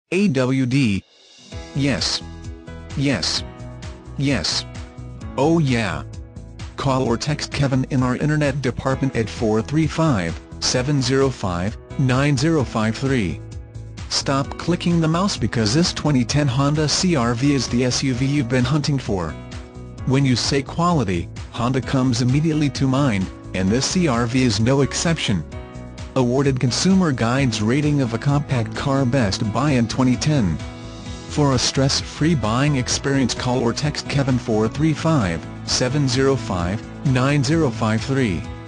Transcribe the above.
AWD. Yes. Yes. Yes. Oh yeah. Call or text Kevin in our internet department at 435-705-9053. Stop clicking the mouse because this 2010 Honda CR-V is the SUV you've been hunting for. When you say quality, Honda comes immediately to mind, and this CR-V is no exception. Awarded Consumer Guide's rating of a compact car Best Buy in 2010. For a stress-free buying experience, call or text Kevin 435-705-9053.